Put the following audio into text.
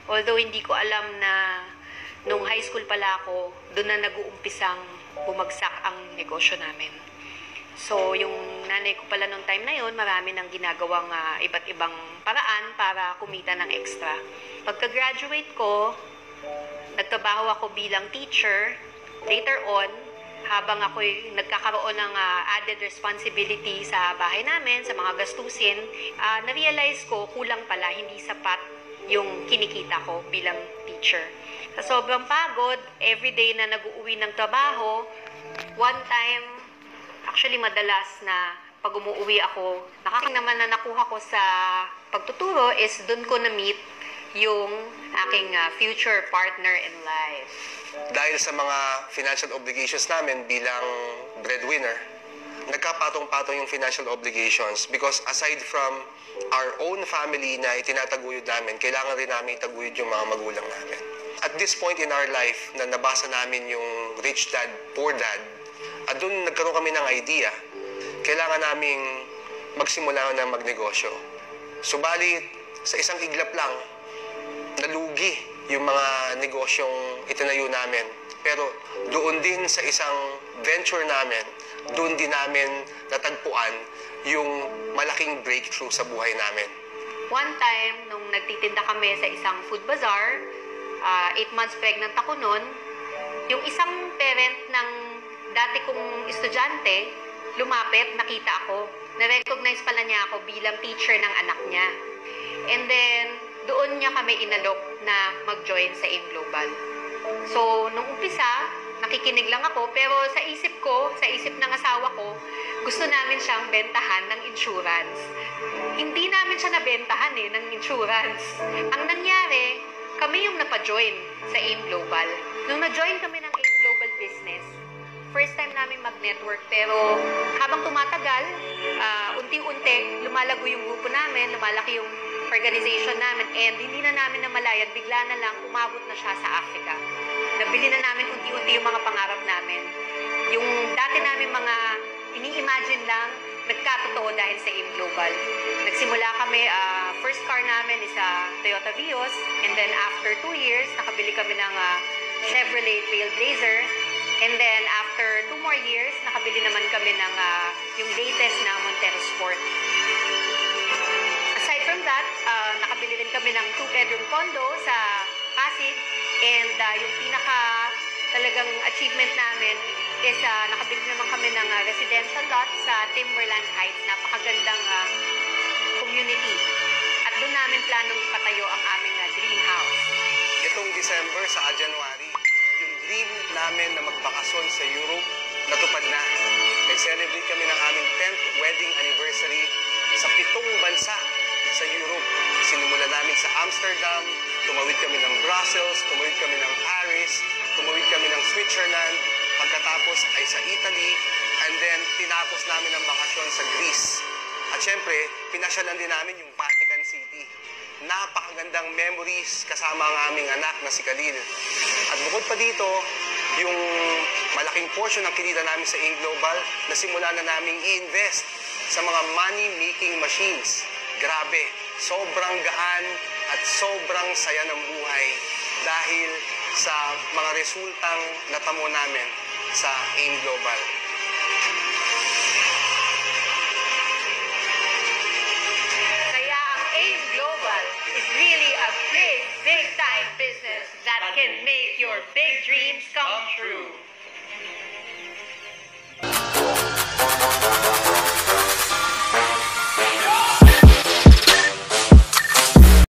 Although hindi ko alam na nung high school pala ako, doon na nag-uumpisang bumagsak ang negosyo namin. So, yung nanay ko pala nung time na yun, marami nang ginagawang iba't ibang paraan para kumita ng extra. Pagka-graduate ko, nagtrabaho ako bilang teacher. Later on, habang ako'y nagkakaroon ng added responsibility sa bahay namin, sa mga gastusin, na-realize ko kulang pala, hindi sapat yung kinikita ko bilang teacher. Sa sobrang pagod, everyday na nag-uuwi ng trabaho, one time, actually madalas na pag umuwi ako, naman na nakuha ko sa pagtuturo is doon ko na-meet yung aking future partner in life. Dahil sa mga financial obligations namin bilang breadwinner, nagkapatong-patong yung financial obligations because aside from our own family na itinataguyod namin, kailangan rin namin itaguyod yung mga magulang namin. At this point in our life na nabasa namin yung Rich Dad, Poor Dad, at doon nagkaroon kami ng idea, kailangan naming magsimula na magnegosyo. Subalit, sa isang iglap lang, nalugi yung mga negosyong itinayo namin. Pero doon din sa isang venture namin, doon din namin natagpuan yung malaking breakthrough sa buhay namin. One time, nung nagtitinda kami sa isang food bazaar, 8 months pregnant ako noon, yung isang parent ng dati kong estudyante, lumapit, nakita ako. Na-recognize pala niya ako bilang teacher ng anak niya. And then, doon niya kami inalok na mag-join sa AIM Global. So, nung umpisa, nakikinig lang ako, pero sa isip ko, sa isip ng asawa ko, gusto namin siyang bentahan ng insurance. Hindi namin siya nabentahan ng insurance. Ang nangyari, kami yung napa-join sa AIM Global. Nung na-join kami ng AIM Global Business, first time namin mag-network, pero habang tumatagal, unti-unti, lumalago yung grupo namin, lumalaki yung organization namin, and hindi na namin namalayan, bigla na lang umabot na siya sa Africa. Nabili na namin unti-unti yung mga pangarap namin. Yung dati namin mga ini-imagine lang, nagkatotoo dahil sa AIM Global. Nagsimula kami, first car namin is Toyota Vios, and then after 2 years, nakabili kami ng Chevrolet Trailblazer, and then after 2 more years, nakabili naman kami ng yung latest na Montero Sport. Aside from that, nakabili rin kami ng 2-bedroom condo sa Pasig, and yung pinaka talagang achievement namin is nakabili naman kami ng residential lot sa Timberland Heights, napakagandang community. At doon namin planong ipatayo ang aming dream house. Itong December sa January, yung dream namin na magbakasyon sa Europe, natupad na. Nag-celebrate kami ng aming 10th wedding anniversary sa 7 bansa sa Europe. Sinimulan namin sa Amsterdam, tumawid kami ng Brussels, tumawid kami ng Paris, tumawid kami ng Switzerland, pagkatapos ay sa Italy, and then tinapos namin ang bakasyon sa Greece. At syempre, pinasyalan din namin yung Vatican City. Napakagandang memories kasama ang aming anak na si Khalil. At bukod pa dito, yung malaking portion ng kinita namin sa AIM Global, nasimula na namin i-invest sa mga money-making machines. Grabe, sobrang gaan at sobrang saya ng buhay dahil sa mga resultang natamo namin sa AIM Global. Kaya ang AIM Global is really a big time business that can make